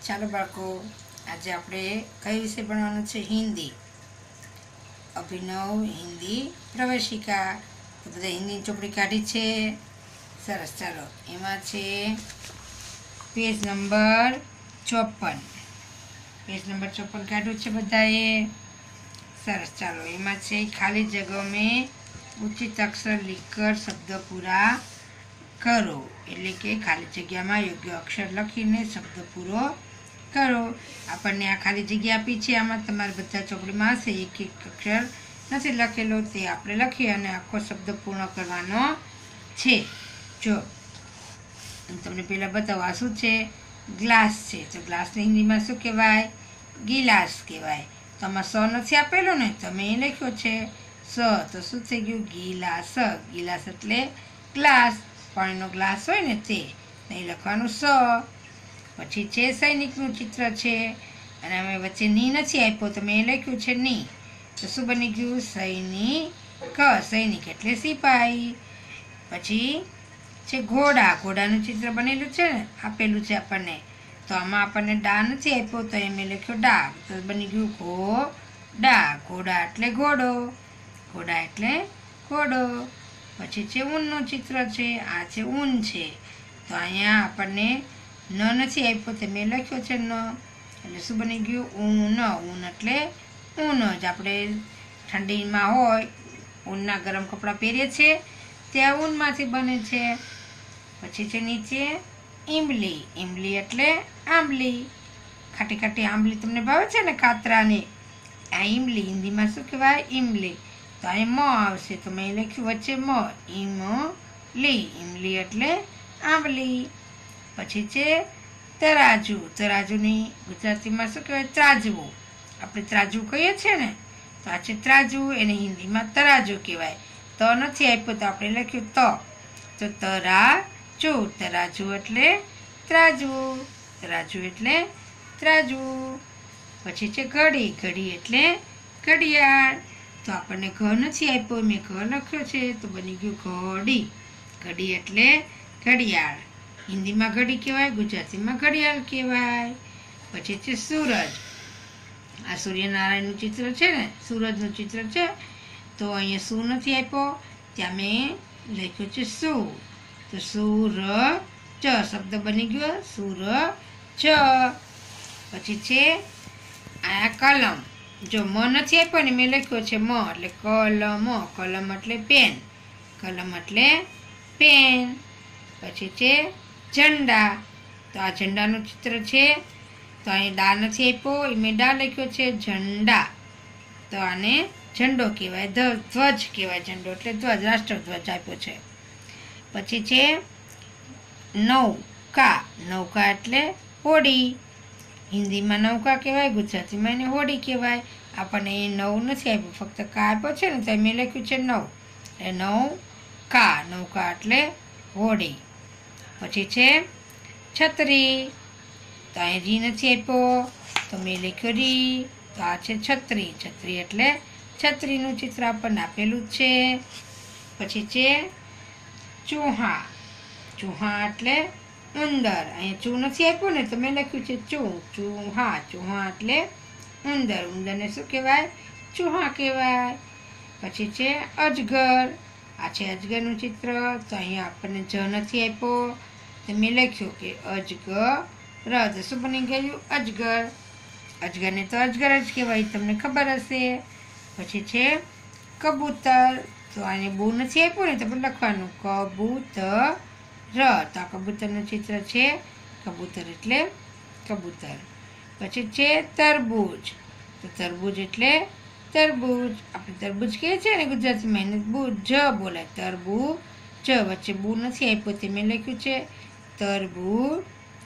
ચાલો બાળકો, આજે આપણે કઈ વિષય ભણવાનું છે? હિન્દી. અભિનવ હિન્દી પ્રવેશિકા. તો બધા હિન્દીની ચોપડી કાઢી છે. સરસ. ચાલો, એમાં છે પેજ નંબર 54. પેજ નંબર 54 કાઢ્યું છે બધાએ? સરસ. ચાલો, એમાં છે ખાલી जगह में उचित अक्षर लिखकर शब्द पूरा કરો. એટલે કે ખાલી જગ્યામાં યોગ્ય અક્ષર લખીને શબ્દ પૂરો કરો. આપણને આ ખાલી જગ્યા આપી છે, આમાં તમારે બધા ચોપડીમાં હશે એક એક અક્ષર નથી લખેલો, તે આપણે લખી અને આખો શબ્દ પૂર્ણ કરવાનો છે. જો તમને પહેલાં બતાવવા શું છે? ગ્લાસ છે. તો ગ્લાસને હિન્દીમાં શું કહેવાય? ગિલાસ કહેવાય. તો આમાં સ નથી આપેલો ને, તમે એ લખ્યો છે સ, તો શું થઈ ગયું? ગિલાસ. ગિલાસ એટલે ગ્લાસ, પાણીનો ગ્લાસ હોય ને તે, નહીં લખવાનું સ. પછી છે સૈનિકનું ચિત્ર છે અને અમે વચ્ચે ની નથી આપ્યો, તો મેં લખ્યું છે ની, તો શું બની ગયું? સૈનિક. સૈનિક એટલે સિપાહી. પછી છે ઘોડા. ઘોડાનું ચિત્ર બનેલું છે ને, આપેલું છે આપણને, તો આમાં આપણને ડા નથી આપ્યો, તો એ મેં લખ્યો ડા, તો બની ગયું ઘોડા. ઘોડા એટલે ઘોડો. ઘોડા એટલે ઘોડો. પછી છે ઊનનું ચિત્ર છે. આ છે ઊન છે, તો અહીંયા આપણને ન નથી આપ્યો, તો મેં લખ્યો છે ન, એટલે શું બની ગયું? ઊન. ઊન એટલે ઊન જ. આપણે ઠંડીમાં હોય, ઊનના ગરમ કપડાં પહેરીએ છીએ, ત્યાં ઊનમાંથી બને છે. પછી છે નીચે ઈમલી. ઈમલી એટલે આંબલી. ખાટી ખાટી આંબલી તમને ભાવે છે ને, કાતરાની, આ ઈમલી. હિન્દીમાં શું કહેવાય? ઈમલી. તો અહીં મ આવશે, તો મેં લખ્યું વચ્ચે મ, ઈમલી. ઈમલી એટલે આંબલી. પછી છે તરાજુ. તરાજુની ગુજરાતીમાં શું કહેવાય? ત્રાજવું. આપણે ત્રાજવું કહીએ છીએ ને, તો આ છે ત્રાજુ, એને હિન્દીમાં તરાજુ કહેવાય. તો નથી આપ્યો, તો આપણે લખ્યું તો તરાજુ. તરાજુ એટલે ત્રાજવું. તરાજુ એટલે ત્રાજવું. પછી છે ઘડી. ઘડી એટલે ઘડિયાળ. તો આપણને ઘ નથી આપ્યો, મેં ઘ લખ્યો છે, તો બની ગયું ઘડી. ઘડી એટલે ઘડિયાળ. હિન્દીમાં ઘડી કહેવાય, ગુજરાતીમાં ઘડિયાળ કહેવાય. પછી છે સૂરજ. આ સૂર્યનારાયણનું ચિત્ર છે ને, સૂરજનું ચિત્ર છે, તો અહીંયા શું નથી આપ્યો, ત્યાં મેં લખ્યું છે શું, તો સૂરજ શબ્દ બની ગયો સૂરજ. પછી છે આ કલમ. જો મ નથી આપ્યો ને, મેં લખ્યો છે મ, એટલે કલમ. કલમ એટલે પેન. કલમ એટલે પેન. પછી છે ઝંડા. તો આ ઝંડાનું ચિત્ર છે, તો અહીં ડા નથી આપ્યો, એ મેં ડા લખ્યો છે ઝંડા. તો આને ઝંડો કહેવાય, ધ્વજ કહેવાય. ઝંડો એટલે ધ્વજ, રાષ્ટ્રધ્વજ આપ્યો છે. પછી છે નૌકા. નૌકા એટલે હોડી. હિન્દીમાં નૌકા કહેવાય, ગુજરાતીમાં એને હોડી કહેવાય. આપણને એ નવ નથી આપ્યું, ફક્ત કા આપ્યો છે ને, તો મેં લખ્યું છે નવ, એટલે નૌકા. નૌકા એટલે હોડી. પછી છે છત્રી. તો અહીં રી નથી આપ્યો, તો મેં લખ્યો રી, તો આ છે છત્રી. છત્રી એટલે છત્રીનું ચિત્ર આપણને આપેલું જ છે. પછી છે ચૂહા. ચૂહા એટલે ઉંદર. અહીંયા ચૂ નથી આપ્યું ને, તો મેં લખ્યું છે ચૂહા. ચૂહા એટલે ઉંદર. ઉંદરને શું કહેવાય? ચૂહા કહેવાય. પછી છે અજગર. આ છે અજગરનું ચિત્ર, તો અહીંયા આપણને જ નથી આપ્યો, તો મેં લખ્યું કે અજગર. તો શું બની ગયું? અજગર. અજગરને તો અજગર જ કહેવાય, તમને ખબર હશે. પછી છે કબૂતર. તો આને બહુ નથી આપ્યું ને, તો લખવાનું કબૂતર. તો આ કબૂતરનું ચિત્ર છે. કબૂતર એટલે કબૂતર. પછી છે તરબૂચ. તો તરબૂચ એટલે તરબૂચ. આપણે તરબૂચ કહીએ છીએ ને ગુજરાતીમાં, એને જ બોલાય, તરબૂચ. વચ્ચે બહુ નથી આપ્યો, તે મેં લખ્યું છે તરબૂચ.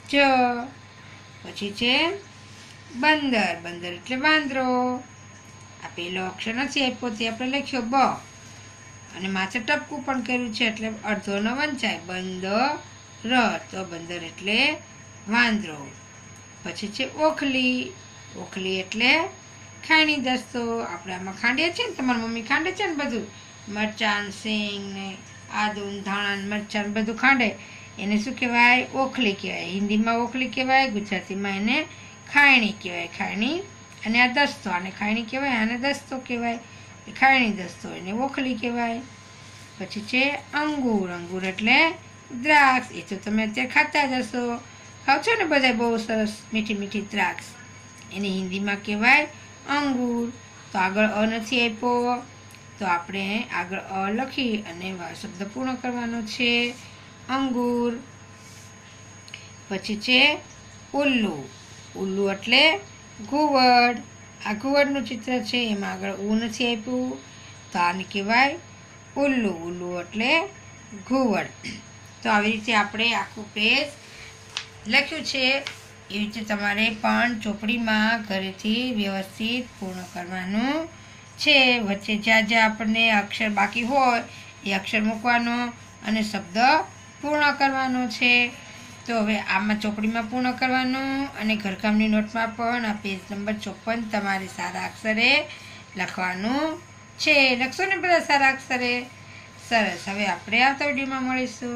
પછી છે બંદર. બંદર એટલે વાંદરો. આ પહેલો અક્ષર નથી આપ્યો, તે આપણે લખ્યો બ, અને માથે ટપકું પણ કર્યું છે, એટલે અડધો ન વંચાય, બંદર. તો બંદર એટલે વાંદરો. પછી છે ઓખલી. ઓખલી એટલે ખાંડી દસ્તો. આપણે આમાં ખાંડીએ છીએ ને, તમારી મમ્મી ખાંડે છે ને બધું, મરચાં, સિંગ ને આદુ, ધાણા, મરચાં બધું ખાંડે, એને શું કહેવાય? ઓખલી કહેવાય. હિન્દીમાં ઓખલી કહેવાય, ગુજરાતીમાં એને ખાયણી કહેવાય. ખાયણી. અને આ દસ્તો, આને ખાયણી કહેવાય, આને દસ્તો કહેવાય. ખાયણી દસ્તો એને ઓખલી કહેવાય. પછી છે અંગૂર. અંગૂર એટલે દ્રાક્ષ. એ તો તમે અત્યારે ખાતા જ હશો, ખાવ છો ને બધા બહુ સરસ મીઠી મીઠી દ્રાક્ષ. એને હિન્દીમાં કહેવાય અંગૂર. તો આગળ અ નથી આપ્યો, તો આપણે આગળ અ લખી અને શબ્દ પૂર્ણ કરવાનો છે. અંગૂર. પછી છે ઉલ્લુ. ઉલ્લુ એટલે ઘુવડ. આ ઘુવડનું ચિત્ર છે, એમાં આગળ ઉ નથી આપ્યું, તો આને કહેવાય ઉલ્લુ. ઉલ્લુ એટલે ઘુવડ. તો આવી રીતે આપણે આખું પેજ લખ્યું છે. એવી રીતે તમારે પણ ચોપડીમાં ઘરેથી વ્યવસ્થિત પૂર્ણ કરવાનું છે. વચ્ચે જ્યાં જ્યાં આપણને અક્ષર બાકી હોય એ અક્ષર મૂકવાનો અને શબ્દ પૂર્ણ કરવાનો છે. તો હવે આમાં ચોપડીમાં પૂર્ણ કરવાનું અને ઘરકામની નોટમાં પણ આ પેજ નંબર 54 તમારે સારા અક્ષરે લખવાનું છે. લખશો ને બધા સારા અક્ષરે? સરસ. હવે આપણે આવતા વિડીયોમાં મળીશું.